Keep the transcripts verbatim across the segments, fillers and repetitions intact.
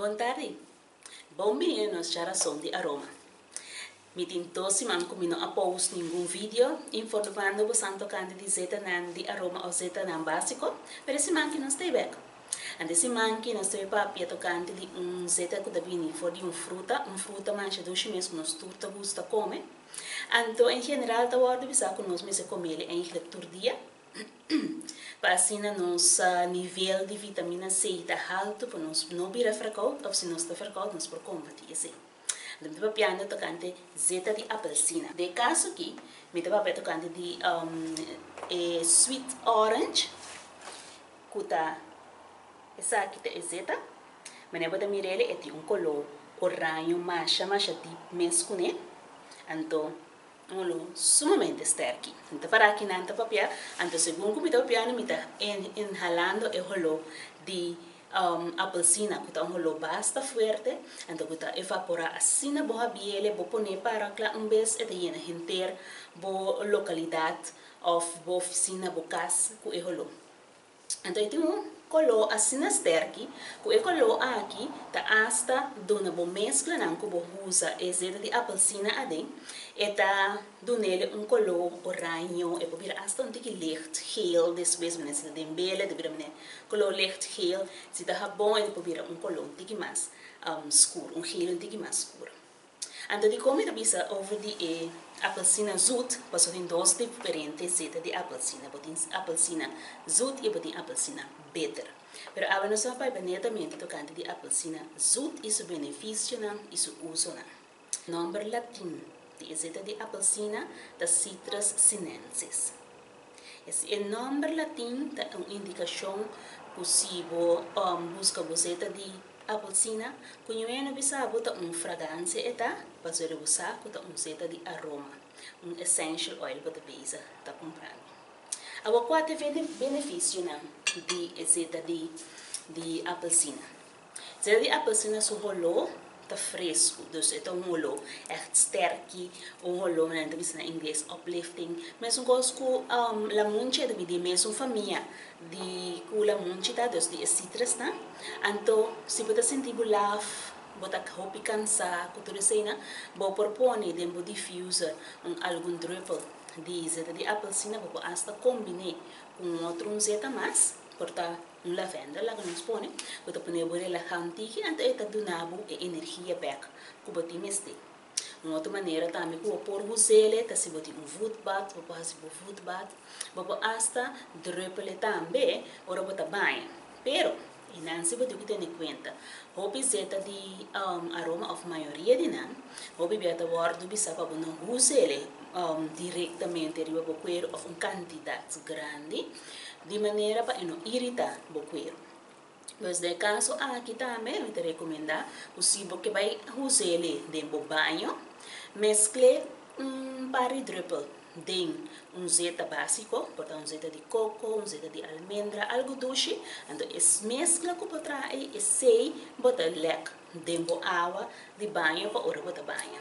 Boa tarde. Bom-vindo à geração de aroma. Me tentou se man comigo a post nenhum vídeo informando o santo canto de zeta nan de aroma ou zeta nan básico, mas se man que não está bem. Ande se man que não está para pia tocante de um zeta que deve vir for de um fruta, um fruta mancha doce mesmo nos turta gusta come. Então em geral tá hora de bisa com nós mesmo comer ele em todo dia. Para assim nosso nível de vitamina C está alto para nós não virar fraco, ou se nós está fraco nós por combater isso. Então eu piano tocante zeta de apelsina. De caso aqui, me estava tocante de um, eh, sweet orange, kuta essa aqui é zeta, mas eu vou mirar ele é um color orange, macha, macha de mescune, então um olho sumamente sterk. Então para aqui não está papel, então segundo como está piano me está inhalando o olor de Um, apelsina, que está um rolo basta forte, então que está evaporar assim na boa biele, vou pôr para que um vez é de enter boa localidade ou boa oficina, boa casa, que é rolo. Então tem um color assim na sterky, que é color aqui, tá hasta dona boa mescla não que boa usa esse de apelsina adem, e tá dona ele um color orange, e vou virar hasta um tique licht geel, después menina se de bela de virar menina color licht geel, se tá bom e vou virar um color um tique mais um, escuro, um geel um tique mais escuro. Então de como eu bisa over de eh, apelsina zoet, mas tem dois diferentes zetas de apelsina, botin apelsina zoet e botin apelsina bitter. Pero agora nós vamos para netamente tocante de apelsina zoet e seu benefício não e seu uso não. Nome latim de zeta de apelsina da Citrus sinensis. Esse nome latim é uma indicação possível um, busca a zeta de apelsina, conhecendo bisa bota um fragrância eta, para ser usar bota um zeta de aroma, um essential oil bota beza tá comprando. Agora qual é o benefício não de zeta de de apelsina? Zeta de apelsina su rolo tá fresco, dus é um rolo echt sterk, um rolo não é bisa na inglês uplifting, mas um gosto um la munche de de mesmo família de kula munche tá dus de citrus tá. Então se você sentir bulaf bota hopi cansa kuturesena bo propone de bo diffuser um algum drupal de zeta de apelsina bo hasta combine com outro zeta mais porta um lavender lá que nos põe bota põe bo relajante que ante eta dunabo e energia back ku boti meste. Uma outra maneira também que o por usele tá se boti um foot bath bo passa bo foot bath bo hasta drupal também ora bota banho pero e não se pode ter em conta hobby zeta de um, aroma of maioria de não hobby beta word bisa para não usar ele um, diretamente riba bo cuero of uma quantidade grande de maneira para não irritar bo cuero. Mas de caso aqui também eu te recomendo possível que vai usar ele dentro do banho mescle um par de drupal tem um zeta básico, portanto um zeta de coco, um zeta de almendra, algo doce, então es mescla que pode trazer e sei bota lec dentro água de banho para ora bota banho.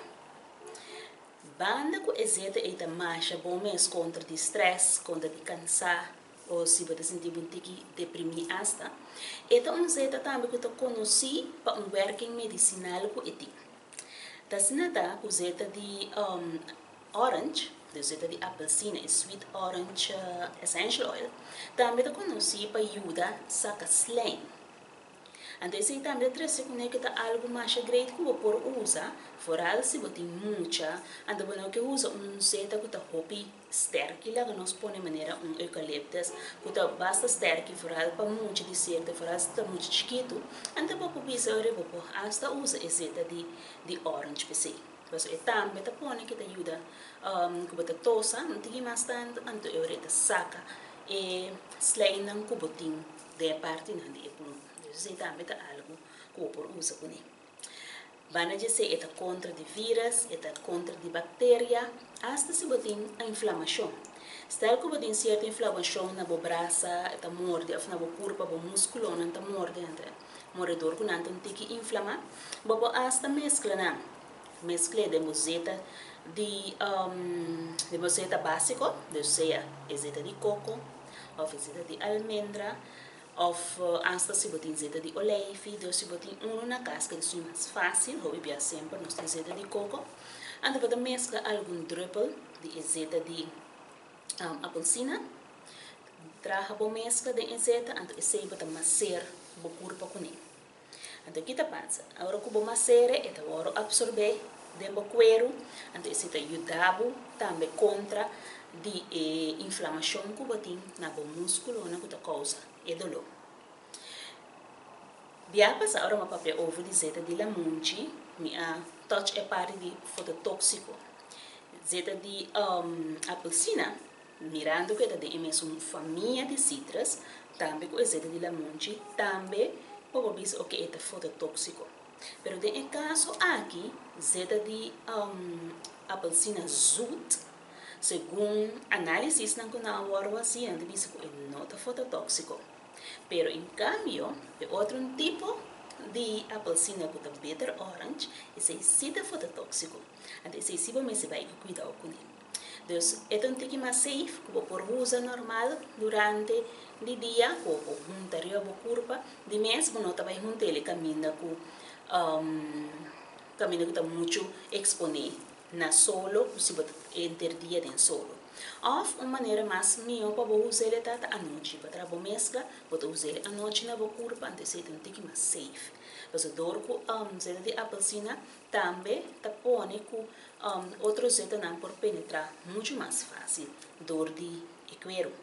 Banda com a zeta é da marcha bom mês contra de stress, contra de cansar ou se você sentir um tique deprimir hasta. Então um zeta também que eu conheci para um working medicinal com ele. Tá sinada com zeta de um, orange de zeta de apelsina e sweet orange uh, essential oil, também eu conheci para ajudar saca slime. Então esse também traz que tá algo mais great que por usa, fora se botem muita, então bueno que usa um zeta que tá hopi sterk, lá que nós põe maneira um eucaliptus, que tá basta sterk fora para muito de certo, fora está muito chiquito, então para pisa ore por hasta usa esse zeta de de orange pc. Mas é também tá põe que te ajuda um que bota tosa, não tem mais tanto, então eu reta saca e slime não que botin de parte não de pun. Isso também tá algo que por usa com ele. Bana de ser é contra de vírus, é contra de bactéria, hasta se botin a inflamação. Stel que botin certa inflamação na bo braça, é morde, af na bo corpo, bo músculo, não tá morde, então moredor que não tem que inflamar, bo hasta mescla não. Mescla de mozeta de um, de mozeta básico, de seja zeta de coco, ou zeta de almendra, Of uh, antes se botin zeta de oleive, dus se botin uno na casca, isso é mais fácil, hou bia sempre nós tem zeta de coco. Anda para mescla algum druppel de zeta de um, apelsina. Traga a mescla de zeta, então esse é para macer o corpo com ele. Então kita pensa, agora que o macere, é agora absorver dentro do cuero, então esse ajuda também contra de eh, inflamação que botin na bo músculo, na que causa e dolor. Bia passa agora uma papel ovo de zeta de lamunchi, minha touch é parte de fototóxico. Zeta de um, apelsina, mirando que é de uma família de citras, também com zeta de lamunchi, também pode ser que é fototóxico. Pero em caso aqui, zeta de um, apelsina zut, segundo análise não conhece agora assim, ainda diz que não é fototóxico. Pero em cambio, de outro tipo de apelsina que é bitter orange, esse sim é fototóxico. Então, esse sim você vai cuidar com ele. Então, é um tipo mais safe, que você pode usar normal durante o dia, ou juntar a curva, de mês, você não vai juntar ele caminho com um, caminho que está muito exposto na solo, se você entrar dia dentro solo. Ou uma maneira mais melhor para usar ele à noite, para trabalhar mescla, para usar ele à noite na curva, então é um tipo mais safe. Mas o dor com um, zeta de apelsina também está põe com um, outro zeta não por penetrar muito mais fácil, dor de cuero.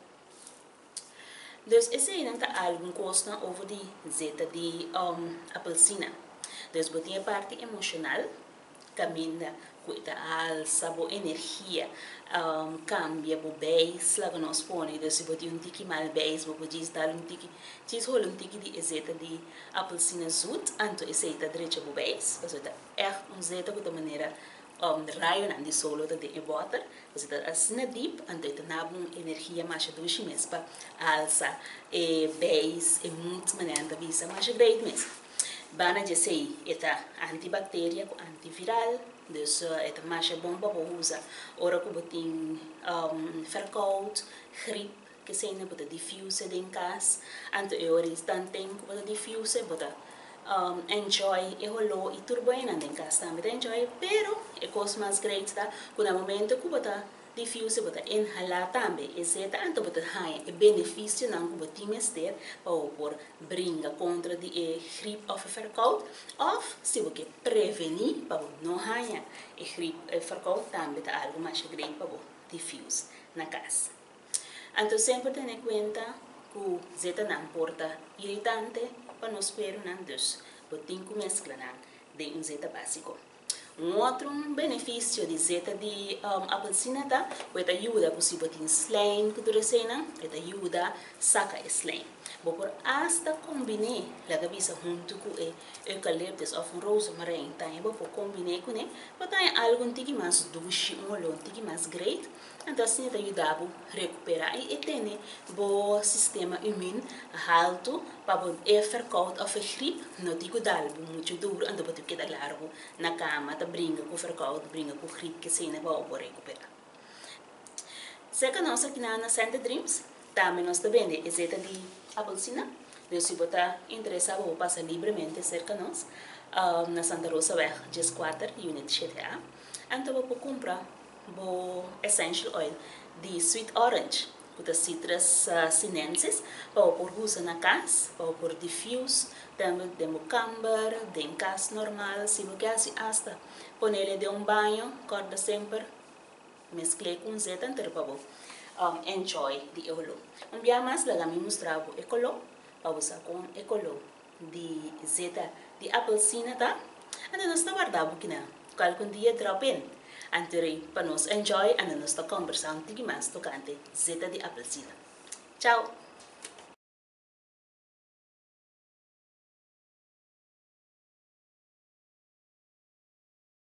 Então, esse aí não está algo custa over de zeta de um, apelsina. Então, você tem a parte emocional, caminha cuida alça, boa energia, um, cambia o base, lá que nós põe, então se você um tique mal base, você pode dar um tique, diz rola um tique de zeta de apelsina zut, então esse está direito o base, você tá é um zeta de maneira um, raio não de solo da de water, você tá assim deep, então está na boa energia mais doce mesmo para alça e base e muito maneira da visa mais great mesmo. Bana de sei eta antibactéria, antiviral, dus é mais bom para usar. Ora que botin um, verkoud, gripe, que se ainda pode diffuse em casa. Anto eu restan tempo para diffuse, para um, enjoy e rolo e turbo em casa também enjoy, pero é coisa mais grande tá? Quando no momento que bota diffuse bota inhalar também, e se tanto bota high e benefício não que botin mester para por brinca contra de gripe of verkoud, of se você prevenir para não high e gripe e verkoud também tá algo mais grande para diffuse na casa. Então sempre tenha em conta que zeta não porta irritante para nós espero não dus, botin com mescla não de um zeta básico. Um outro benefício de zeta de um, apelsina tá, pode ajudar por se botar slime que tu recena, pode ajudar saca slime. Vou por hasta combinar a cabeça junto com o eucaliptus ou um rosemary, tá? Vou por combinar com ele, para ter algo que mais doce, um olhão que mais great, então assim te ajudar a recuperar e ter bom sistema imune alto para o verkoud of gripe, não digo dar muito duro, então você queda largo na cama, tá brinca com verkoud, brinca com gripe que se não vai recuperar. Se que nós aqui na Santa Dreams também nós também é zeta de apelsina, então se você interessado vou passar livremente cerca de nós um, na Santa Rosa Weg, Jes quatro, Unit sete A, então vou comprar o essential oil de sweet orange, com as citras uh, sinensis, para por usar na casa, para por diffuse, também de camber, de casa normal, se você assim hasta pôr ele de um banho, corda sempre, mesclei com zeta inteiro para um, enjoy de olo. Um dia mais lá me mostrar o ecolo, para usar com ecolo de zeta de apelsina, tá? Então nós estamos guardando aqui na qualquer dia drop in. Anterior para nós enjoy e nós estamos conversando um pouquinho mais tocante zeta de apelsina. Tchau!